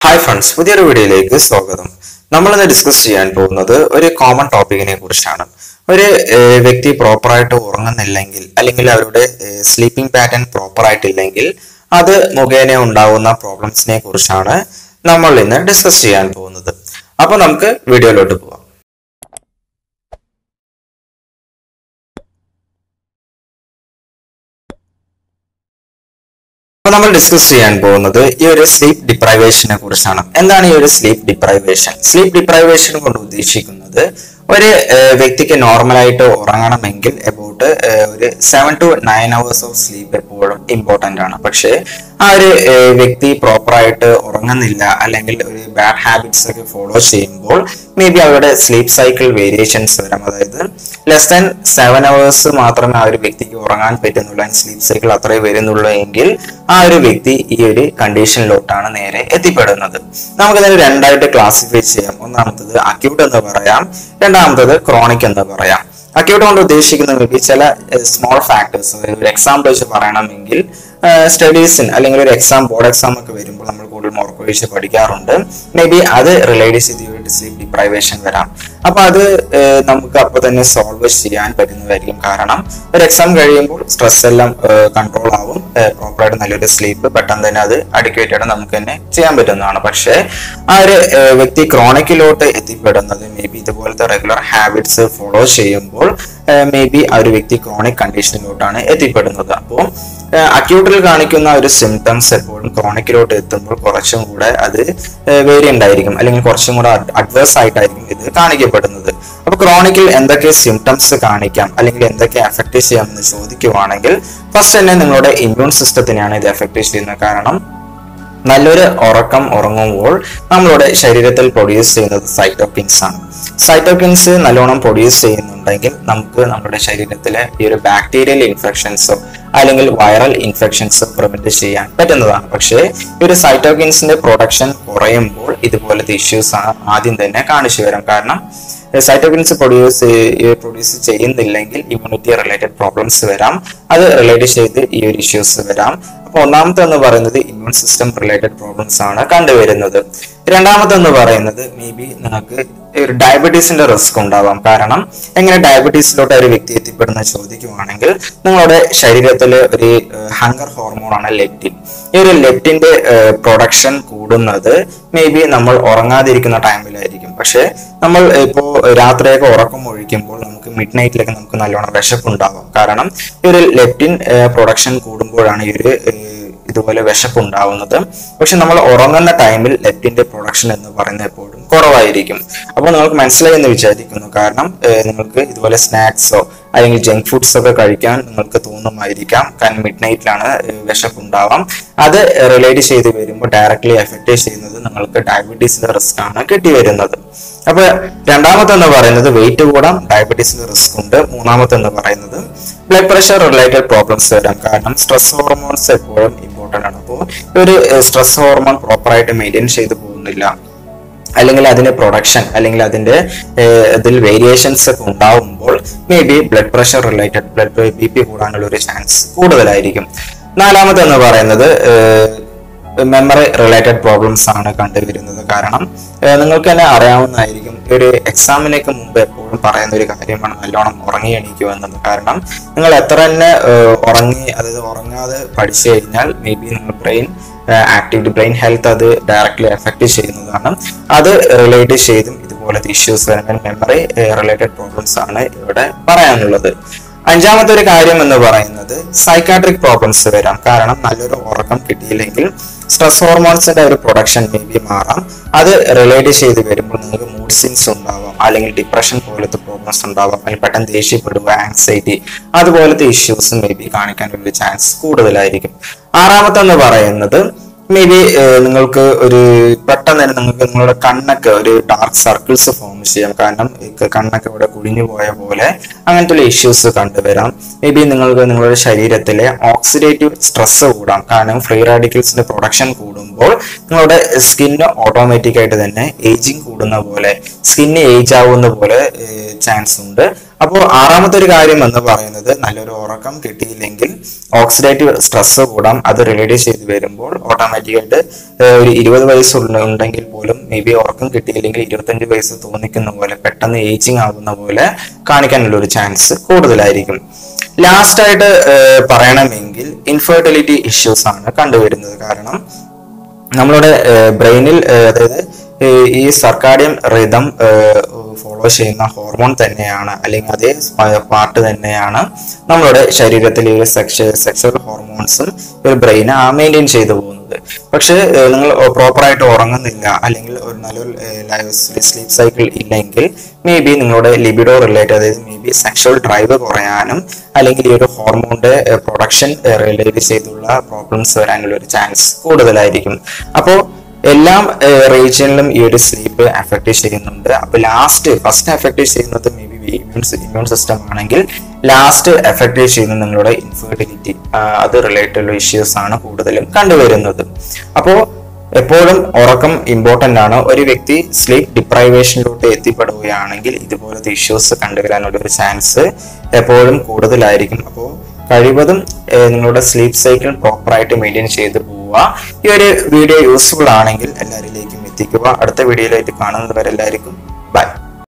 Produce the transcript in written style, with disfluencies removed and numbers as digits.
Hi friends, പുതിയൊരു വീഡിയോയിലേക്ക് സ്വാഗതം. നമ്മൾ ഇന്ന് ഡിസ്കസ് ചെയ്യാൻ പോകുന്നത് ഒരു കോമൺ ടോപ്പിക്കിനെ കുറിച്ചാണ്. ഒരു വ്യക്തി പ്രോപ്പർ ആയിട്ട് ഉറങ്ങുന്നില്ലെങ്കിൽ അല്ലെങ്കിൽ അവരുടെ സ്ലീപ്പിംഗ് പാറ്റേൺ പ്രോപ്പർ ആയിട്ടില്ലെങ്കിൽ അത് മുഖേന ഉണ്ടാവുന്ന പ്രോബ്ലംസിനെ കുറിച്ചാണ് നമ്മൾ ഇന്ന് ഡിസ്കസ് ചെയ്യാൻ പോകുന്നത്. അപ്പോൾ നമുക്ക് വീഡിയോയിലോട്ട് പോകാം. നമ്മൾ ഡിസ്കസ് ചെയ്യാൻ പോകുന്നത് ഈ ഒരു സ്ലീപ്പ് ഡിപ്രൈവേഷനെ കുറിച്ചാണ്. എന്താണ് ഈ ഒരു സ്ലീപ്പ് ഡിപ്രൈവേഷൻ? സ്ലീപ്പ് ഡിപ്രൈവേഷൻ കൊണ്ട് ഉദ്ദേശിക്കുന്നത് ഒരു വ്യക്തിക്ക് നോർമലായിട്ട് ഉറങ്ങണമെങ്കിൽ അബൌട്ട് ഒരു 7 to 9 hours ഓഫ് സ്ലീപ്പ് എപ്പോഴും ഇമ്പോർട്ടന്റ് ആണ്. പക്ഷേ ആ ഒരു വ്യക്തി പ്രോപ്പർ ആയിട്ട് ഉറങ്ങുന്നില്ല അല്ലെങ്കിൽ ഒരു ബാഡ് ഹാബിറ്റ്സ് ഒക്കെ ഫോളോ ചെയ്യുമ്പോൾ മേ ബി അവരുടെ സ്ലീപ്പ് സൈക്കിൾ വേരിയേഷൻസ് വരാം. അതായത് ലെസ് ദാൻ 7 hours മാത്രമേ ആ ഒരു വ്യക്തിക്ക് ഉറങ്ങാൻ പറ്റുന്നുള്ളൂ, സ്ലീപ്പ് സൈക്കിൾ അത്രേ വരുന്നുള്ളൂ എങ്കിൽ ആ ഒരു വ്യക്തി ഈ ഒരു കണ്ടീഷനിലോട്ടാണ് നേരെ എത്തിപ്പെടുന്നത്. നമുക്കിതിനെ രണ്ടായിട്ട് ക്ലാസിഫൈ ചെയ്യാം. ഒന്നാമത്തത് അക്യൂട്ട് എന്ന് പറയാം, രണ്ടാമത്തത് ക്രോണിക് എന്ന് പറയാം. അക്യൂട്ട് കൊണ്ട് ഉദ്ദേശിക്കുന്നത് മേ ബി ചില സ്മോൾ ഫാക്ടേഴ്സ്, ഒരു എക്സാമ്പിൾ വെച്ച് പറയണമെങ്കിൽ സ്റ്റഡീസിന് അല്ലെങ്കിൽ ഒരു ബോർഡ് എക്സാം ഒക്കെ വരുമ്പോൾ നമ്മൾ കൂടുതൽ ഉറക്കൊഴിച്ച് പഠിക്കാറുണ്ട്. മേ ബി അത് റിലേറ്റ് ചെയ്ത് സ്ലീപ്പ് ഡിപ്രൈവേഷൻ വരാം. അപ്പൊ അത് നമുക്ക് അപ്പൊ തന്നെ സോൾവ് ചെയ്യാൻ പറ്റുന്നതായിരിക്കും. കാരണം ഒരു എക്സാം കഴിയുമ്പോൾ സ്ട്രെസ് എല്ലാം കൺട്രോൾ ആവും, പ്രോപ്പറായിട്ട് നല്ലൊരു സ്ലീപ്പ് പെട്ടെന്ന് തന്നെ അത് അഡിക്വേറ്റ് ആയിട്ട് നമുക്ക് തന്നെ ചെയ്യാൻ പറ്റുന്നതാണ്. പക്ഷേ ആ ഒരു വ്യക്തി ക്രോണിക്കിലോട്ട് എത്തിപ്പെടുന്നത് മേ ബി ഇതുപോലത്തെ റെഗുലർ ഹാബിറ്റ്സ് ഫോളോ ചെയ്യുമ്പോൾ മേ ബി ആ ഒരു വ്യക്തി ക്രോണിക് കണ്ടീഷനിലോട്ടാണ് എത്തിപ്പെടുന്നത്. അപ്പോൾ അക്യൂട്ടിൽ കാണിക്കുന്ന ഒരു സിംറ്റംസ് എപ്പോഴും ക്രോണിക്കിലോട്ട് എത്തുമ്പോൾ കുറച്ചും കൂടെ അത് വേരിയന്റ് ആയിരിക്കും, അല്ലെങ്കിൽ കുറച്ചും കൂടെ അഡ്വേഴ്സ് ആയിട്ടായിരിക്കും ഇത് കാണിക്കപ്പെടുന്നത്. അപ്പൊ ക്രോണിക്കിൽ എന്തൊക്കെ സിംറ്റംസ് കാണിക്കാം അല്ലെങ്കിൽ എന്തൊക്കെ എഫക്ട് ചെയ്യാമെന്ന് ചോദിക്കുവാണെങ്കിൽ ഫസ്റ്റ് തന്നെ നിങ്ങളുടെ ഇമ്മ്യൂൺ സിസ്റ്റത്തിനെയാണ് ഇത് എഫക്ട് ചെയ്യുന്നത്. കാരണം നല്ലൊരു ഉറക്കം ഉറങ്ങുമ്പോൾ നമ്മളുടെ ശരീരത്തിൽ പ്രൊഡ്യൂസ് ചെയ്യുന്നത് സൈറ്റോകിൻസ് ആണ്. സൈറ്റോകിൻസ് നല്ലോണം പ്രൊഡ്യൂസ് ചെയ്യുന്നുണ്ടെങ്കിൽ നമുക്ക് നമ്മുടെ ശരീരത്തിലെ ഈ ഒരു ബാക്ടീരിയൽ ഇൻഫെക്ഷൻസോ അല്ലെങ്കിൽ വൈറൽ ഇൻഫെക്ഷൻസോ പ്രിവെന്റ് ചെയ്യാൻ പറ്റുന്നതാണ്. പക്ഷേ ഈ ഒരു സൈറ്റോകിൻസിന്റെ പ്രൊഡക്ഷൻ കുറയുമ്പോൾ ഇതുപോലത്തെ ഇഷ്യൂസ് ആദ്യം തന്നെ കാണിച്ചു വരാം. കാരണം സൈറ്റോകിൻസ് പ്രൊഡ്യൂസ് ചെയ്യുന്നില്ലെങ്കിൽ ഇമ്മ്യൂണിറ്റി റിലേറ്റഡ് പ്രോബ്ലംസ് വരാം, അത് റിലേറ്റ് ചെയ്ത് ഈ ഒരു ഇഷ്യൂസ് വരാം. അപ്പൊ ഒന്നാമത്തെ എന്ന് പറയുന്നത് ഇമ്മ്യൂൺ സിസ്റ്റം റിലേറ്റഡ് പ്രോബ്ലംസ് ആണ് കണ്ടുവരുന്നത്. രണ്ടാമത്തെ എന്ന് പറയുന്നത് മേ ബി നിങ്ങൾക്ക് ഒരു ഡയബറ്റീസിന്റെ റിസ്ക് ഉണ്ടാവാം. കാരണം എങ്ങനെ ഡയബറ്റീസിലോട്ട് ഒരു വ്യക്തി എത്തിപ്പെടുന്ന ചോദിക്കുവാണെങ്കിൽ നിങ്ങളുടെ ശരീരത്തിലെ ഒരു ഹങ്കർ ഹോർമോണാണ് ലെപ്റ്റിൻ. ഈ ഒരു ലെപ്റ്റിന്റെ പ്രൊഡക്ഷൻ കൂടുന്നത് മേ ബി നമ്മൾ ഉറങ്ങാതിരിക്കുന്ന ടൈമിലായിരിക്കും. പക്ഷെ നമ്മൾ ഇപ്പോൾ രാത്രിയൊക്കെ ഉറക്കം ഒഴിക്കുമ്പോൾ നമുക്ക് മിഡ് നൈറ്റിലൊക്കെ നമുക്ക് നല്ലോണം വിശപ്പുണ്ടാവാം. കാരണം ഈ ഒരു ലെപ്റ്റിൻ പ്രൊഡക്ഷൻ കൂടുമ്പോഴാണ് ഈ ഒരു ഇതുപോലെ വിശപ്പ് ഉണ്ടാവുന്നത്. പക്ഷെ നമ്മൾ ഉറങ്ങുന്ന ടൈമിൽ ലെപ്റ്റിന്റെ പ്രൊഡക്ഷൻ എന്ന് പറയുന്നത് എപ്പോഴും കുറവായിരിക്കും. അപ്പോൾ നിങ്ങൾക്ക് മനസ്സിലായി എന്ന് വിചാരിക്കുന്നു. കാരണം നിങ്ങൾക്ക് ഇതുപോലെ സ്നാക്സോ അല്ലെങ്കിൽ ജങ്ക് ഫുഡ്സ് ഒക്കെ കഴിക്കാൻ നിങ്ങൾക്ക് തോന്നുമായിരിക്കാം. കാരണം മിഡ് നൈറ്റിലാണ് വിശപ്പ് ഉണ്ടാവാം. അത് റിലേറ്റ് ചെയ്ത് വരുമ്പോൾ ഡയറക്ട്ലി എഫക്ട് ചെയ്യുന്നത് നിങ്ങൾക്ക് ഡയബറ്റീസിന്റെ റിസ്ക് ആണ് കിട്ടി വരുന്നത്. അപ്പൊ രണ്ടാമത്തെ എന്ന് പറയുന്നത് വെയിറ്റ് കൂടാം, ഡയബറ്റീസിന്റെ റിസ്ക് ഉണ്ട്. മൂന്നാമത്തെ എന്ന് പറയുന്നത് ബ്ലഡ് പ്രഷർ റിലേറ്റഡ് പ്രോബ്ലംസ് വരാം. കാരണം സ്ട്രെസ് ഹോർമോൺസ് എപ്പോഴും ഇമ്പോർട്ടന്റ് ആണ്. അപ്പോൾ ഒരു സ്ട്രെസ് ഹോർമോൺ പ്രോപ്പറായിട്ട് മെയിൻറ്റെയിൻ ചെയ്തു പോകുന്നില്ല, അല്ലെങ്കിൽ അതിന്റെ പ്രൊഡക്ഷൻ അല്ലെങ്കിൽ അതിന്റെ ഇതിൽ വേരിയേഷൻസ് ഒക്കെ ഉണ്ടാവുമ്പോൾ maybe blood pressure related BP കൂടാനുള്ള ഒരു ചാൻസ് കൂടുതലായിരിക്കും. നാലാമത്തെ എന്ന് പറയുന്നത് മെമ്മറി റിലേറ്റഡ് പ്രോബ്ലംസ് ആണ് കണ്ടുവരുന്നത്. കാരണം നിങ്ങൾക്ക് തന്നെ അറിയാവുന്നതായിരിക്കും, ഒരു എക്സാമിനൊക്കെ മുമ്പ് എപ്പോഴും പറയുന്ന ഒരു കാര്യമാണ് നല്ലോണം ഉറങ്ങി എണീക്കുക എന്നത്. കാരണം നിങ്ങൾ എത്ര തന്നെ അതായത് ഉറങ്ങാതെ പഠിച്ചു കഴിഞ്ഞാൽ മേ ബി നിങ്ങൾ ബ്രെയിൻ ഹെൽത്ത് അത് ഡയറക്ട്ലി എഫക്ട് ചെയ്യുന്നതാണ്. അത് റിലേറ്റ് ചെയ്തും ഇതുപോലത്തെ ഇഷ്യൂസ് വരുമ്പോൾ മെമ്മറി റിലേറ്റഡ് പ്രോബ്ലംസ് ആണ് ഇവിടെ പറയാനുള്ളത്. അഞ്ചാമത്തെ ഒരു കാര്യം എന്ന് പറയുന്നത് സൈക്കാട്രിക് പ്രോബ്ലംസ് വരാം. കാരണം നല്ലൊരു ഉറക്കം കിട്ടിയില്ലെങ്കിൽ സ്ട്രെസ് ഹോർമോൺസിന്റെ ഒരു പ്രൊഡക്ഷൻ മേ ബി മാറാം. അത് റിലേറ്റ് ചെയ്ത് വരുമ്പോൾ നിങ്ങൾക്ക് മൂഡ് സ്വിങ്സ് ഉണ്ടാവാം, അല്ലെങ്കിൽ ഡിപ്രഷൻ പോലത്തെ പ്രോബ്ലംസ് ഉണ്ടാവാം, അല്ലെങ്കിൽ പെട്ടെന്ന് ദേഷ്യപ്പെടുക, ആൻസൈറ്റി അതുപോലത്തെ ഇഷ്യൂസ് മേ ബി കാണിക്കാനുള്ള ചാൻസ് കൂടുതലായിരിക്കും. ആറാമത്തെ എന്ന് പറയുന്നത് മേ ബി നിങ്ങൾക്ക് ഒരു പെട്ടെന്ന് തന്നെ നിങ്ങൾക്ക് നിങ്ങളുടെ കണ്ണൊക്കെ ഒരു ഡാർക്ക് സർക്കിൾസ് ഫോം ചെയ്യാം. കാരണം കണ്ണൊക്കെ ഇവിടെ കുഴിഞ്ഞു പോയ പോലെ അങ്ങനത്തെ ഇഷ്യൂസ് കണ്ടുവരാം. മേ ബി നിങ്ങൾക്ക് നിങ്ങളുടെ ശരീരത്തിലെ ഓക്സിഡേറ്റീവ് സ്ട്രെസ് കൂടാം. കാരണം ഫ്രീ റാഡിക്കൽസിന്റെ പ്രൊഡക്ഷൻ കൂടുമ്പോൾ നിങ്ങളുടെ സ്കിന്ന് ഓട്ടോമാറ്റിക് ആയിട്ട് തന്നെ ഏജിങ് കൂടുന്ന പോലെ, സ്കിന്ന് ഏജ് ആവുന്ന പോലെ ചാൻസ് ഉണ്ട്. അപ്പോൾ ആറാമത്തെ ഒരു കാര്യം എന്ന് പറയുന്നത് നല്ലൊരു ഉറക്കം കിട്ടിയില്ലെങ്കിൽ ഓക്സിഡേറ്റീവ് സ്ട്രെസ് കൂടാം. അത് റിലേറ്റ് ചെയ്ത് വരുമ്പോൾ ഓട്ടോമാറ്റിക്കായിട്ട് ഒരു 20 വയസ്സുണ്ടെങ്കിൽ പോലും മേ ബി ഉറക്കം കിട്ടിയില്ലെങ്കിൽ 25 വയസ്സ് തോന്നിക്കുന്ന പോലെ പെട്ടെന്ന് ഏജിങ് ആകുന്ന പോലെ കാണിക്കാനുള്ള ഒരു ചാൻസ് കൂടുതലായിരിക്കും. ലാസ്റ്റ് ആയിട്ട് പറയണമെങ്കിൽ ഇൻഫെർട്ടിലിറ്റി ഇഷ്യൂസ് ആണ് കണ്ടുവരുന്നത്. കാരണം നമ്മളുടെ ബ്രെയിനിൽ അതായത് ഈ സർക്കാഡിയൻ റിതം ഫോളോ ചെയ്യുന്ന ഹോർമോൺ തന്നെയാണ്, അല്ലെങ്കിൽ അതേ പാർട്ട് തന്നെയാണ് നമ്മളുടെ ശരീരത്തിലെ ഒരു സെക്സ്വൽ ഹോർമോൺസും ഒരു ബ്രെയിന് മെയിൻറ്റെയിൻ ചെയ്തു പോകുന്നത്. പക്ഷെ നിങ്ങൾ പ്രോപ്പറായിട്ട് ഉറങ്ങുന്നില്ല അല്ലെങ്കിൽ ഒരു നല്ലൊരു സ്ലീപ്പ് സൈക്കിൾ ഇല്ലെങ്കിൽ മേ ബി നിങ്ങളുടെ ലിബിഡോ റിലേറ്റഡ്, അതായത് മേ ബി സെക്ഷൽ ഡ്രൈവ് കുറയാനും അല്ലെങ്കിൽ ഈ ഒരു ഹോർമോണിന്റെ പ്രൊഡക്ഷൻ റിലേറ്റ് ചെയ്തുള്ള പ്രോബ്ലംസ് വരാനുള്ള ഒരു ചാൻസ് കൂടുതലായിരിക്കും. അപ്പോൾ എല്ലാ റീജിയനിലും ഈ ഒരു സ്ലീപ്പ് എഫക്ട് ചെയ്യുന്നുണ്ട്. അപ്പൊ ഫസ്റ്റ് എഫക്ട് ചെയ്യുന്നത് മേ ബി ഇമ്മ്യൂൺ സിസ്റ്റം ആണെങ്കിൽ ലാസ്റ്റ് എഫക്ട് ചെയ്യുന്നത് നിങ്ങളുടെ ഇൻഫെർട്ടിലിറ്റി, അത് റിലേറ്റഡ് ഇഷ്യൂസ് ആണ് കൂടുതലും കണ്ടുവരുന്നത്. അപ്പോൾ എപ്പോഴും ഉറക്കം ഇമ്പോർട്ടന്റ് ആണ്. ഒരു വ്യക്തി സ്ലീപ്പ് ഡിപ്രൈവേഷനിലോട്ട് എത്തിപ്പെടുകയാണെങ്കിൽ ഇതുപോലത്തെ ഇഷ്യൂസ് കണ്ടുവരാനുള്ള ഒരു ചാൻസ് എപ്പോഴും കൂടുതലായിരിക്കും. അപ്പോൾ കഴിവതും നിങ്ങളുടെ സ്ലീപ്പ് സൈക്കിൾ പ്രോപ്പറായിട്ട് മെയിൻറ്റെയിൻ ചെയ്ത് പോവുക. ഈ ഒരു വീഡിയോ യൂസ്ഫുൾ ആണെങ്കിൽ എല്ലാവരിലേക്കും എത്തിക്കുക. അടുത്ത വീഡിയോയിലായിട്ട് കാണുന്നത് വരെ എല്ലാവർക്കും ബൈ.